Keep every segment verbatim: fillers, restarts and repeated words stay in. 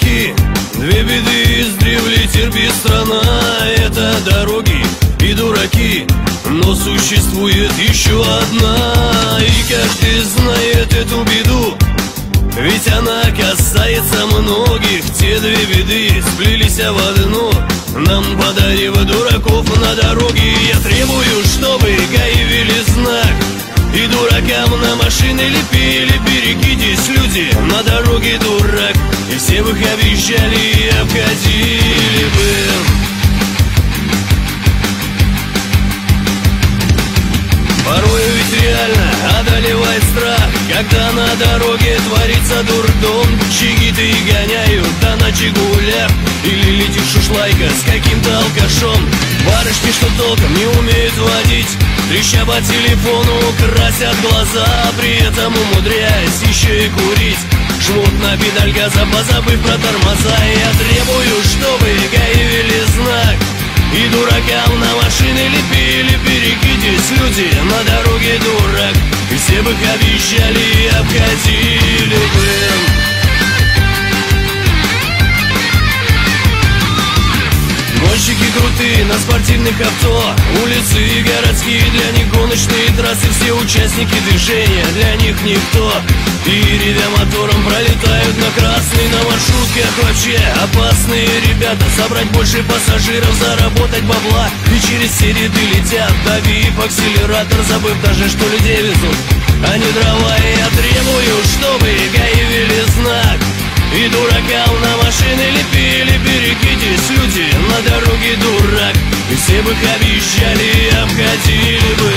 дураки. Две беды издревле терпит страна. Это дороги и дураки. Но существует еще одна, и каждый знает эту беду, ведь она касается многих. Те две беды сплелись в одну, нам подарив дураков на дороге. Я требую, чтобы ГАИ ввели знак, и дуракам на машины лепили: берегитесь, люди, на дороге дурак. И все бы их объезжали и обходили бы. Порой ведь реально одолевает страх, когда на дороге творится дурдом. Чигиты и гоняют, да на чигулях, или летит шушлайка с каким-то алкашом. Барышни, что толком не умеют водить, треща по телефону, красят глаза, при этом умудряясь еще и курить. Жмут на педаль газа, позабыв про тормоза. Я требую, чтобы ГАИ ввели знак, и дуракам на машины лепили: берегитесь, люди, на дороге дурак. И все бы их объезжали и обходили бы. Гонщики крутые на спортивных авто, улицы городские, для них гоночные трассы. Все участники движения, для них никто. И ревя мотором пролетают на красный. На маршрутках вообще опасные ребята. Собрать больше пассажиров, заработать бабла, и через все ряды летят, давив акселератор, забыв даже, что людей везут, а не дрова. И я требую, чтобы ГАИ ввели знак, и дуракам на машины лепили: берегитесь, люди, на дороге дурак. И все бы их объезжали и обходили бы.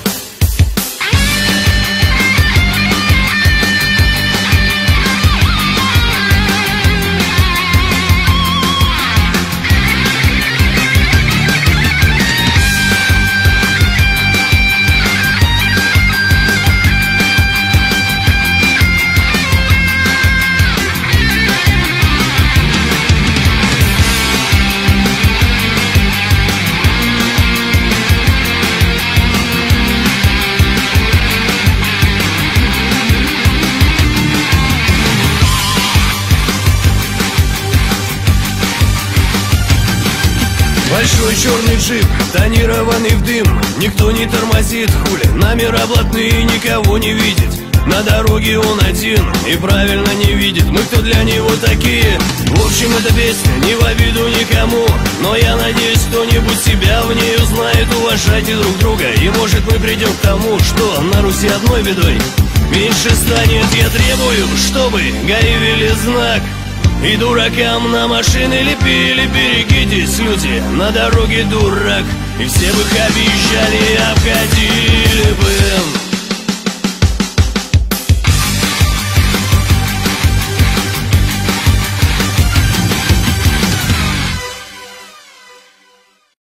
Большой черный джип, тонированный в дым, никто не тормозит, хули, номера блатные, никого не видит. На дороге он один и правильно не видит, мы кто для него такие. В общем, эта песня не в обиду никому, но я надеюсь, кто-нибудь себя в ней узнает. Уважайте друг друга, и может мы придем к тому, что на Руси одной бедой меньше станет. Я требую, чтобы ГАИ ввели знак, и дуракам на машины лепили: берегитесь, люди, на дороге дурак. И все бы их объезжали и обходили бы.